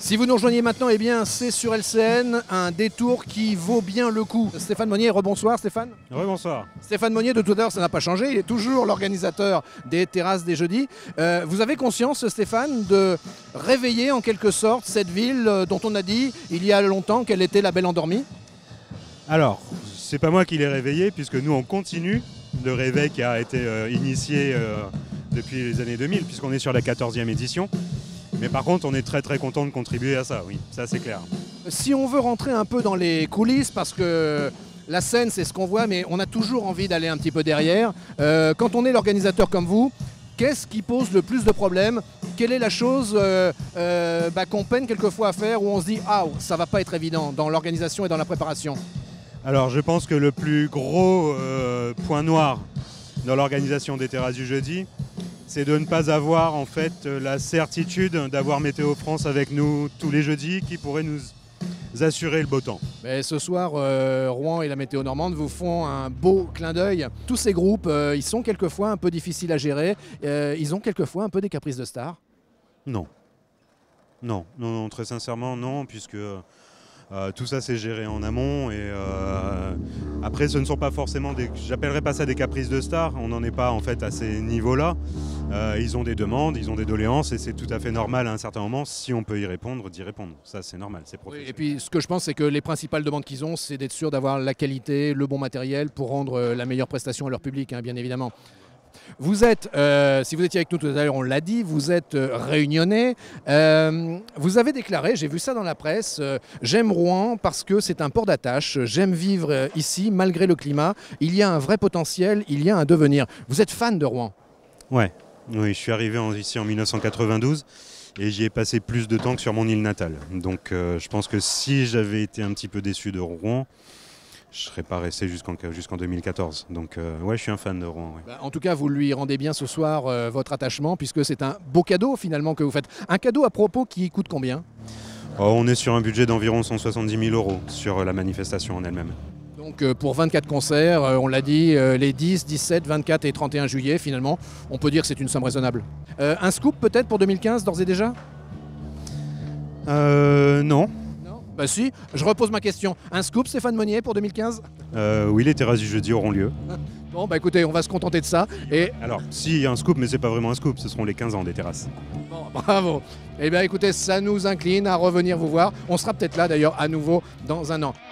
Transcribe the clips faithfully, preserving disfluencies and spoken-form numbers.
Si vous nous rejoignez maintenant, eh bien, c'est sur L C N, un détour qui vaut bien le coup. Stéphane Monnier, rebonsoir Stéphane. Rebonsoir. Stéphane Monnier, de tout à l'heure, ça n'a pas changé, il est toujours l'organisateur des terrasses des jeudis. Euh, vous avez conscience, Stéphane, de réveiller en quelque sorte cette ville dont on a dit il y a longtemps qu'elle était la belle endormie? Alors, c'est pas moi qui l'ai réveillé, puisque nous on continue le réveil qui a été euh, initié euh, depuis les années deux mille, puisqu'on est sur la quatorzième édition. Mais par contre, on est très très content de contribuer à ça, oui, ça c'est clair. Si on veut rentrer un peu dans les coulisses, parce que la scène c'est ce qu'on voit, mais on a toujours envie d'aller un petit peu derrière. Euh, quand on est l'organisateur comme vous, qu'est-ce qui pose le plus de problèmes? Quelle est la chose euh, euh, bah, qu'on peine quelquefois à faire, où on se dit « Ah, ça va pas être évident dans l'organisation et dans la préparation ». Alors je pense que le plus gros euh, point noir dans l'organisation des terrasses du jeudi, c'est de ne pas avoir en fait la certitude d'avoir Météo France avec nous tous les jeudis qui pourrait nous assurer le beau temps. Mais ce soir, euh, Rouen et la Météo Normande vous font un beau clin d'œil. Tous ces groupes, euh, ils sont quelquefois un peu difficiles à gérer. Euh, ils ont quelquefois un peu des caprices de stars. Non. Non, non, non, très sincèrement non, puisque Euh, tout ça c'est géré en amont et euh, après ce ne sont pas forcément des, j'appellerais pas ça des caprices de stars, on n'en est pas en fait à ces niveaux-là. Euh, ils ont des demandes, ils ont des doléances et c'est tout à fait normal à un certain moment, si on peut y répondre, d'y répondre. Ça c'est normal, c'est professionnel. Oui, et puis ce que je pense c'est que les principales demandes qu'ils ont, c'est d'être sûr d'avoir la qualité, le bon matériel pour rendre la meilleure prestation à leur public, hein, bien évidemment. Vous êtes, euh, si vous étiez avec nous tout à l'heure, on l'a dit, vous êtes euh, réunionnais. Euh, vous avez déclaré, j'ai vu ça dans la presse, euh, j'aime Rouen parce que c'est un port d'attache, j'aime vivre euh, ici malgré le climat. Il y a un vrai potentiel, il y a un devenir. Vous êtes fan de Rouen? Ouais, oui, je suis arrivé en, ici en mille neuf cent quatre-vingt-douze et j'y ai passé plus de temps que sur mon île natale. Donc euh, je pense que si j'avais été un petit peu déçu de Rouen, je ne serais pas resté jusqu'en jusqu'en deux mille quatorze. Donc euh, ouais, je suis un fan de Rouen. Ouais. Bah, en tout cas, vous lui rendez bien ce soir euh, votre attachement, puisque c'est un beau cadeau finalement que vous faites. Un cadeau à propos qui coûte combien? Oh, on est sur un budget d'environ cent soixante-dix mille euros sur la manifestation en elle-même. Donc euh, pour vingt-quatre concerts, euh, on l'a dit, euh, les dix, dix-sept, vingt-quatre et trente et un juillet, finalement, on peut dire que c'est une somme raisonnable. Euh, un scoop peut-être pour deux mille quinze, d'ores et déjà? Euh, non. Bah si, je repose ma question. Un scoop, Stéphane Monnier, pour deux mille quinze? euh, Oui, les terrasses du jeudi auront lieu. Bon, bah écoutez, on va se contenter de ça. Et... Alors, si, il y a un scoop, mais c'est pas vraiment un scoop, ce seront les quinze ans des terrasses. Bon, bravo. Eh bien écoutez, ça nous incline à revenir vous voir. On sera peut-être là d'ailleurs à nouveau dans un an.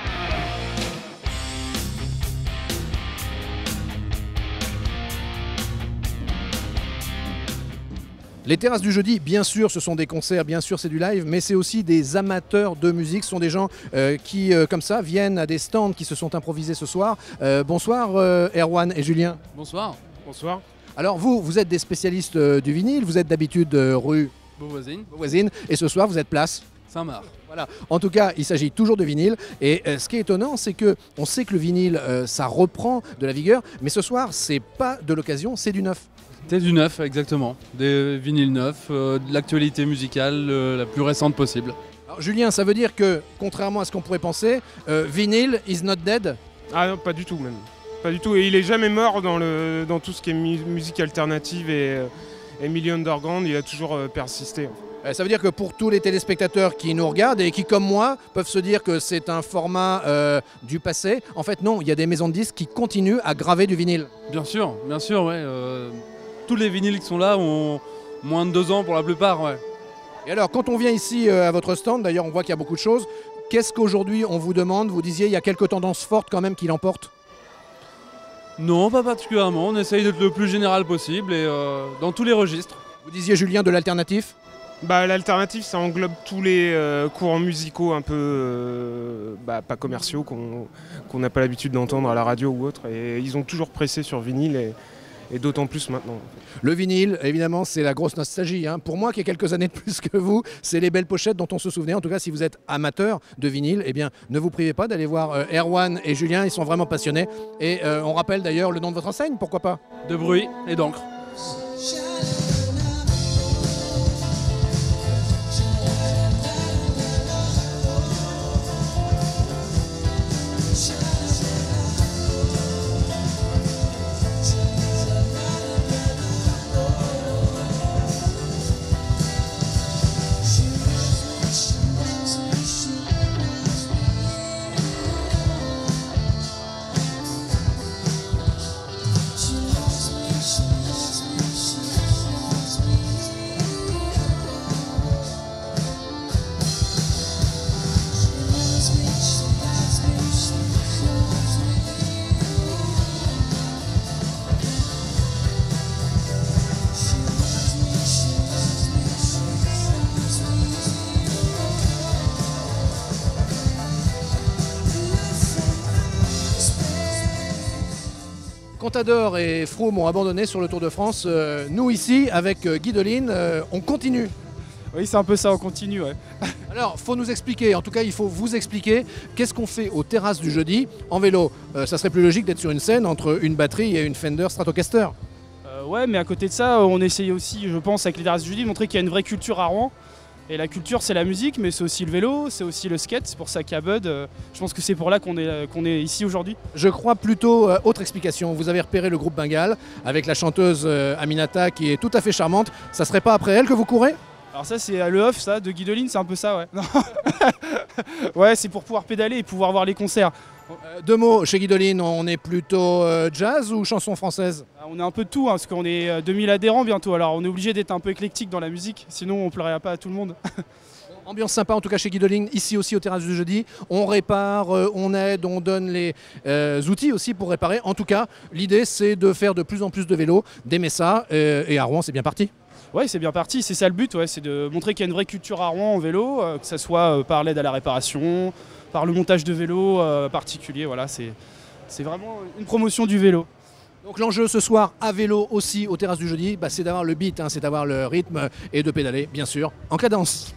Les terrasses du jeudi, bien sûr, ce sont des concerts, bien sûr, c'est du live, mais c'est aussi des amateurs de musique. Ce sont des gens euh, qui, euh, comme ça, viennent à des stands qui se sont improvisés ce soir. Euh, bonsoir, euh, Erwan et Julien. Bonsoir. Bonsoir. Alors, vous, vous êtes des spécialistes euh, du vinyle, vous êtes d'habitude euh, rue Beauvoisine. Beauvoisine, et ce soir, vous êtes place Saint-Marc. Voilà. En tout cas, il s'agit toujours de vinyle. Et euh, ce qui est étonnant, c'est que on sait que le vinyle, euh, ça reprend de la vigueur, mais ce soir, c'est pas de l'occasion, c'est du neuf. C'est du neuf, exactement. Des vinyles neufs, euh, de l'actualité musicale euh, la plus récente possible. Alors, Julien, ça veut dire que, contrairement à ce qu'on pourrait penser, euh, vinyle is not dead? Ah non, pas du tout même. Pas du tout. Et il est jamais mort dans, le, dans tout ce qui est mu musique alternative et, et milieu underground. Il a toujours euh, persisté. Euh, ça veut dire que pour tous les téléspectateurs qui nous regardent et qui, comme moi, peuvent se dire que c'est un format euh, du passé, en fait non, il y a des maisons de disques qui continuent à graver du vinyle. Bien sûr, bien sûr, ouais. Euh, tous les vinyles qui sont là ont moins de deux ans pour la plupart, ouais. Et alors, quand on vient ici euh, à votre stand, d'ailleurs on voit qu'il y a beaucoup de choses, qu'est-ce qu'aujourd'hui on vous demande? Vous disiez il y a quelques tendances fortes quand même qui l'emportent? Non, pas particulièrement. On essaye d'être le plus général possible et euh, dans tous les registres. Vous disiez, Julien, de l'alternatif? Bah, l'alternative, ça englobe tous les euh, courants musicaux un peu euh, bah, pas commerciaux qu'on qu'on n'a pas l'habitude d'entendre à la radio ou autre. Et ils ont toujours pressé sur vinyle et, et d'autant plus maintenant. Le vinyle, évidemment, c'est la grosse nostalgie. Hein. Pour moi, qui ai quelques années de plus que vous, c'est les belles pochettes dont on se souvenait. En tout cas, si vous êtes amateur de vinyle, eh bien, ne vous privez pas d'aller voir euh, Erwan et Julien. Ils sont vraiment passionnés. Et euh, on rappelle d'ailleurs le nom de votre enseigne, pourquoi pas? De bruit et d'encre. Contador et Froome ont abandonné sur le Tour de France. Euh, nous ici, avec euh, Guidoline, euh, on continue. Oui, c'est un peu ça, on continue. Ouais. Alors, faut nous expliquer, en tout cas, il faut vous expliquer qu'est-ce qu'on fait aux terrasses du jeudi en vélo. Euh, ça serait plus logique d'être sur une scène entre une batterie et une Fender Stratocaster. Euh, ouais, mais à côté de ça, on essaye aussi, je pense, avec les terrasses du jeudi, de montrer qu'il y a une vraie culture à Rouen. Et la culture, c'est la musique, mais c'est aussi le vélo, c'est aussi le skate. C'est pour ça qu'il y a Bud. Euh, je pense que c'est pour là qu'on est, qu'on est ici aujourd'hui. Je crois plutôt, euh, autre explication, vous avez repéré le groupe Bengal avec la chanteuse euh, Aminata qui est tout à fait charmante. Ça serait pas après elle que vous courez ? Alors ça, c'est le off, ça, de Guidoline, c'est un peu ça, ouais. Non. Ouais, c'est pour pouvoir pédaler et pouvoir voir les concerts. Euh, deux mots, chez Guidoline, on est plutôt euh, jazz ou chanson française ? On est un peu de tout, hein, parce qu'on est euh, deux mille adhérents bientôt, alors on est obligé d'être un peu éclectique dans la musique, sinon on plairait pas à tout le monde. Ambiance sympa en tout cas chez Guidoline, ici aussi aux terrasses du jeudi. On répare, euh, on aide, on donne les euh, outils aussi pour réparer. En tout cas, l'idée c'est de faire de plus en plus de vélos, d'aimer ça, euh, et à Rouen c'est bien parti. Ouais, c'est bien parti, c'est ça le but, ouais, c'est de montrer qu'il y a une vraie culture à Rouen en vélo, euh, que ce soit euh, par l'aide à la réparation, par le montage de vélos euh, particulier, voilà, c'est, c'est vraiment une promotion du vélo. Donc l'enjeu ce soir à vélo aussi aux terrasses du jeudi, bah, c'est d'avoir le beat, hein, c'est d'avoir le rythme et de pédaler bien sûr en cadence.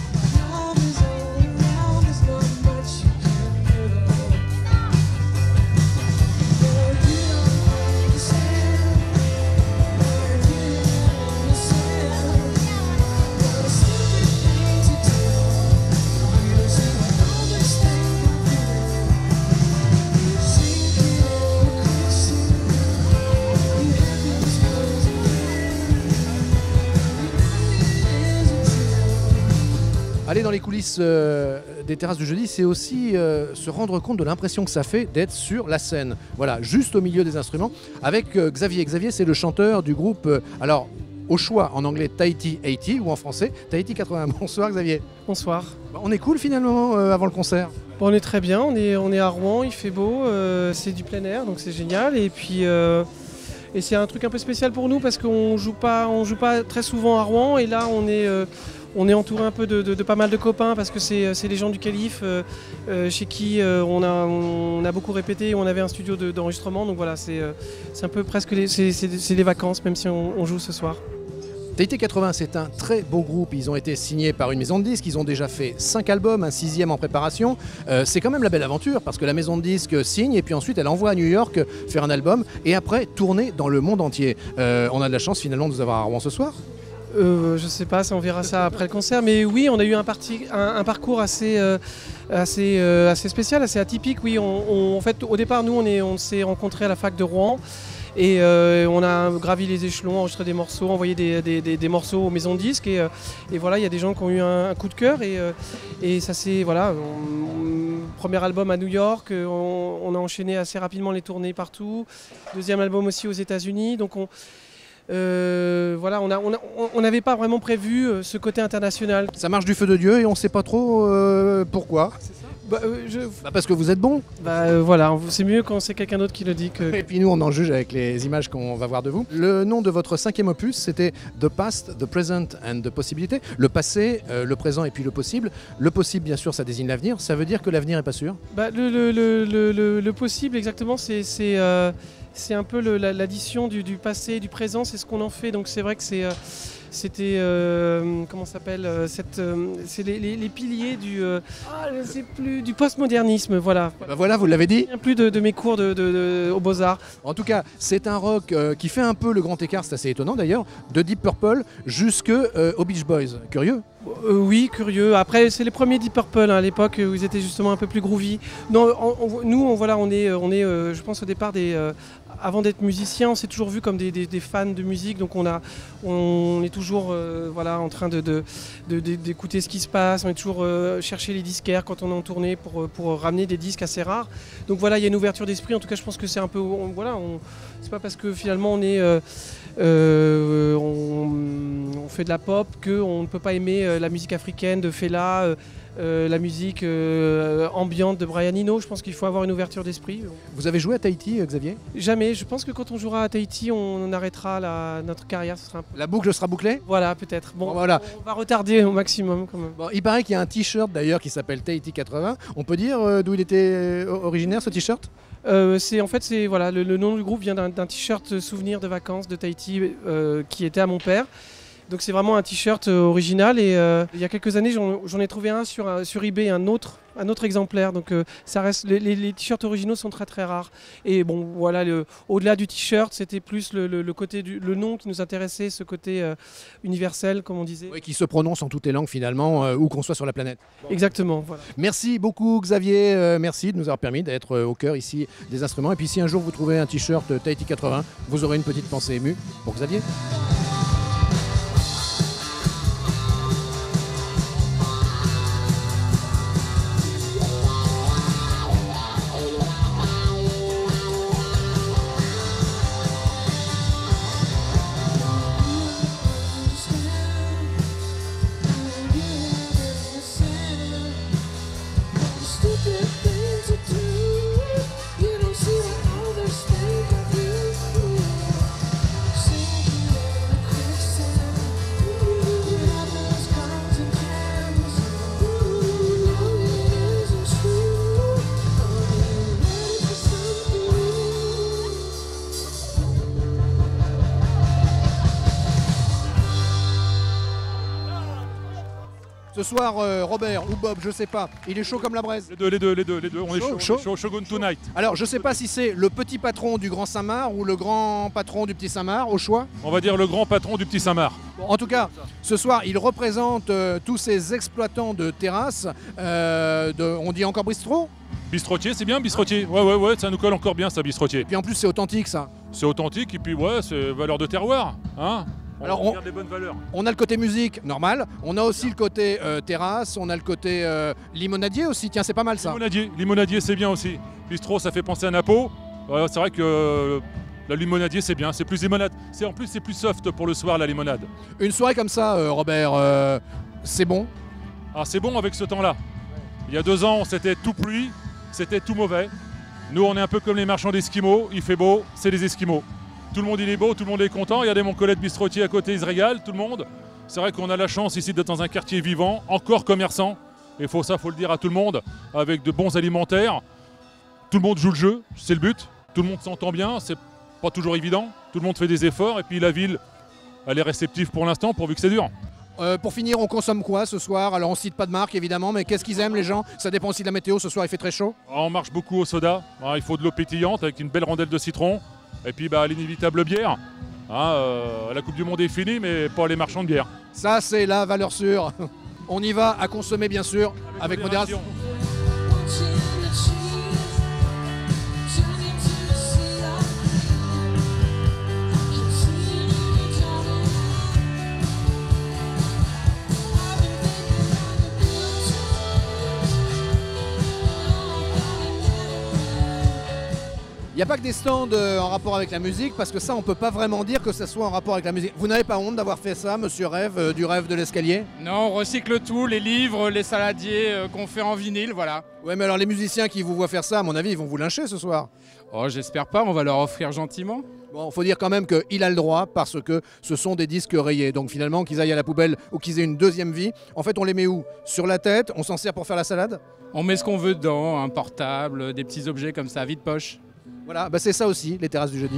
Aller dans les coulisses euh, des terrasses du jeudi, c'est aussi euh, se rendre compte de l'impression que ça fait d'être sur la scène. Voilà, juste au milieu des instruments, avec euh, Xavier. Xavier, c'est le chanteur du groupe, euh, alors au choix en anglais Tahiti quatre-vingts ou en français Tahiti quatre-vingts. Bonsoir Xavier. Bonsoir. On est cool finalement euh, avant le concert. Bon, on est très bien, on est, on est à Rouen, il fait beau, euh, c'est du plein air, donc c'est génial. Et puis... Euh Et c'est un truc un peu spécial pour nous parce qu'on joue pas, on joue pas très souvent à Rouen et là on est, euh, on est entouré un peu de, de, de pas mal de copains parce que c'est, c'est les gens du Calife euh, euh, chez qui euh, on, a, on a beaucoup répété et on avait un studio de, d'enregistrement. Donc voilà, c'est, euh, c'est un peu presque les, c'est, c'est, c'est les vacances même si on, on joue ce soir. Tahiti quatre-vingts, c'est un très beau groupe. Ils ont été signés par une maison de disques. Ils ont déjà fait cinq albums, un sixième en préparation. Euh, c'est quand même la belle aventure parce que la maison de disques signe et puis ensuite elle envoie à New York faire un album et après tourner dans le monde entier. Euh, on a de la chance finalement de vous avoir à Rouen ce soir. Euh, je sais pas, ça, on verra ça après le concert. Mais oui, on a eu un, parti, un, un parcours assez, euh, assez, euh, assez spécial, assez atypique. Oui, on, on, en fait, au départ, nous, on, est, on s'est rencontrés à la fac de Rouen. Et euh, on a gravi les échelons, enregistré des morceaux, envoyé des, des, des, des morceaux aux maisons de disques. Et, euh, et voilà, il y a des gens qui ont eu un, un coup de cœur. Et, euh, et ça c'est, voilà, on, on, premier album à New York, on, on a enchaîné assez rapidement les tournées partout. Deuxième album aussi aux États-Unis. Donc on, euh, voilà, on n'avait on on pas vraiment prévu ce côté international. Ça marche du feu de Dieu et on ne sait pas trop euh, pourquoi. Bah, euh, je... bah parce que vous êtes bon. Bah euh, voilà, c'est mieux quand c'est quelqu'un d'autre qui le dit que... Et puis nous on en juge avec les images qu'on va voir de vous. Le nom de votre cinquième opus c'était The Past, The Present and the Possibility. Le passé, euh, le présent et puis le possible. Le possible bien sûr ça désigne l'avenir, ça veut dire que l'avenir n'est pas sûr. Bah, le, le, le, le, le possible exactement c'est... c'est euh... C'est un peu le, la, l'addition du, du passé et du présent, c'est ce qu'on en fait. Donc c'est vrai que c'est, euh, c'était, euh, comment ça s'appelle, euh, cette, euh, c'est les, les, les piliers du, euh, ah, je sais plus, du postmodernisme, voilà. Bah voilà, vous l'avez dit. Plus de, de mes cours de, de, de, aux Beaux-Arts. En tout cas, c'est un rock euh, qui fait un peu le grand écart, c'est assez étonnant d'ailleurs, de Deep Purple jusque euh, aux Beach Boys. Curieux. Euh, oui, curieux. Après, c'est les premiers Deep Purple hein, à l'époque où ils étaient justement un peu plus groovy. Non, on, on, nous, on, voilà, on est, on est euh, je pense au départ des, euh, avant d'être musicien, on s'est toujours vu comme des, des, des fans de musique. Donc on a, on est toujours, euh, voilà, en train de, de, de, de, d'écouter ce qui se passe. On est toujours euh, chercher les disquaires quand on est en tournée pour, pour ramener des disques assez rares. Donc voilà, il y a une ouverture d'esprit. En tout cas, je pense que c'est un peu, on, voilà, on, c'est pas parce que finalement on est euh, Euh, on, on fait de la pop, qu'on ne peut pas aimer euh, la musique africaine de Fela, euh, euh, la musique euh, ambiante de Brian Eno. Je pense qu'il faut avoir une ouverture d'esprit. Vous avez joué à Tahiti, Xavier ? Jamais. Je pense que quand on jouera à Tahiti, on arrêtera la, notre carrière. Ce sera un peu... La boucle sera bouclée ? Voilà, peut-être. Bon, bon, voilà. On va retarder au maximum quand même. Bon, il paraît qu'il y a un t-shirt d'ailleurs qui s'appelle Tahiti quatre-vingts. On peut dire euh, d'où il était originaire ce t-shirt ? Euh, c'est en fait c'est voilà le, le nom du groupe vient d'un d'un t-shirt souvenir de vacances de Tahiti euh, qui était à mon père. Donc c'est vraiment un t-shirt euh, original et euh, il y a quelques années j'en j'en ai trouvé un sur, un- sur eBay, un autre, un autre exemplaire. Donc euh, ça reste, les, les- les t-shirts originaux sont très très rares. Et bon voilà, le- au-delà du t-shirt, c'était plus le, le- le côté du le nom qui nous intéressait, ce côté euh, universel comme on disait. Oui, qui se prononce en toutes les langues finalement, euh, où qu'on soit sur la planète. Exactement. Voilà. Merci beaucoup Xavier, euh, merci de nous avoir permis d'être euh, au cœur ici des instruments. Et puis si un jour vous trouvez un t-shirt euh, Tahiti quatre-vingts, vous aurez une petite pensée émue pour Xavier. Stupid thing to do. You don't see what others think of you. Sinking in the quicksand. You have those pots and cans. Ooh, it isn't true. Are you ready for something new? Ce soir, euh, Robert ou Bob, je sais pas, il est chaud comme la braise. Les deux, les deux, les deux, les deux. On est Chaud, chaud, chaud. on est chaud. Shogun tonight. Alors je sais pas si c'est le petit patron du Grand Saint-Marc ou le grand patron du Petit Saint-Marc, au choix. On va dire le grand patron du Petit Saint-Marc. Bon, en tout cas, ce soir, il représente euh, tous ces exploitants de terrasses. euh, de, on dit encore bistrot. Bistrotier, c'est bien, bistrotier. Ouais, ouais, ouais, ça nous colle encore bien, ça, bistrotier. Puis en plus, c'est authentique ça. C'est authentique et puis ouais, c'est valeur de terroir, hein. On Alors, on- garde les bonnes valeurs. On a le côté musique, normal. On a aussi le côté euh, terrasse. On a le côté euh, limonadier aussi. Tiens, c'est pas mal ça. Limonadier, limonadier, c'est bien aussi. Bistro, ça fait penser à Napo. Ouais, c'est vrai que euh, la limonadier, c'est bien. C'est plus limonade. C'est en plus, c'est plus soft pour le soir la limonade. Une soirée comme ça, euh, Robert, euh, c'est bon. Ah, c'est bon avec ce temps-là. Il y a deux ans, c'était tout pluie, c'était tout mauvais. Nous, on est un peu comme les marchands d'Esquimaux. Il fait beau, c'est les Esquimaux. Tout le monde il est beau, tout le monde est content. Regardez mon collègue bistrotier à côté, il se régale, tout le monde. C'est vrai qu'on a la chance ici d'être dans un quartier vivant, encore commerçant. Et faut ça, faut le dire à tout le monde, avec de bons alimentaires. Tout le monde joue le jeu, c'est le but. Tout le monde s'entend bien, c'est pas toujours évident. Tout le monde fait des efforts et puis la ville, elle est réceptive pour l'instant, pourvu que c'est dur. Euh, pour finir, on consomme quoi ce soir? Alors on cite pas de marque évidemment, mais qu'est-ce qu'ils aiment les gens? Ça dépend aussi de la météo. Ce soir, il fait très chaud. Ah, on marche beaucoup au soda. Ah, il faut de l'eau pétillante avec une belle rondelle de citron. Et puis bah, l'inévitable bière. Ah, euh, la Coupe du Monde est finie, mais pas les marchands de bière. Ça, c'est la valeur sûre. On y va à consommer bien sûr, avec modération. Watching the trees turn into the sea of green. Seeing you coming. I've been thinking about the good Il n'y a pas que des stands euh, en rapport avec la musique, parce que ça, on peut pas vraiment dire que ça soit en rapport avec la musique. Vous n'avez pas honte d'avoir fait ça, monsieur Rêve, euh, du rêve de l'escalier? Non, on recycle tout, les livres, les saladiers euh, qu'on fait en vinyle, voilà. Ouais, mais alors les musiciens qui vous voient faire ça, à mon avis, ils vont vous lyncher ce soir. Oh, j'espère pas, on va leur offrir gentiment. Bon, faut dire quand même qu'il a le droit, parce que ce sont des disques rayés. Donc finalement, qu'ils aillent à la poubelle ou qu'ils aient une deuxième vie, en fait, on les met où? Sur la tête? On s'en sert pour faire la salade? On met ce qu'on veut dedans, un portable, des petits objets comme ça, vide poche. Voilà, bah c'est ça aussi, les terrasses du jeudi.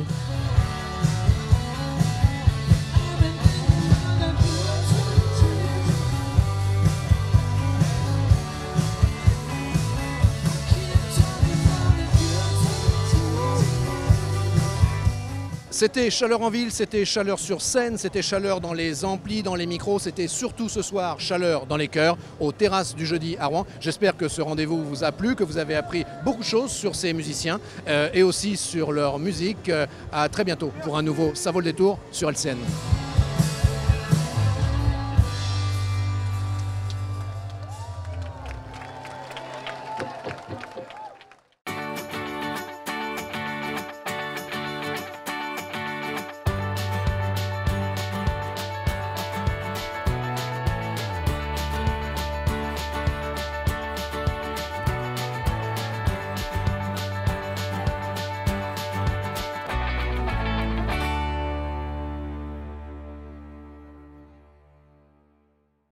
C'était Chaleur en ville, c'était Chaleur sur scène, c'était Chaleur dans les amplis, dans les micros, c'était surtout ce soir Chaleur dans les cœurs, aux terrasses du jeudi à Rouen. J'espère que ce rendez-vous vous a plu, que vous avez appris beaucoup de choses sur ces musiciens euh, et aussi sur leur musique. Euh, à très bientôt pour un nouveau Ça vaut le détour sur L C N.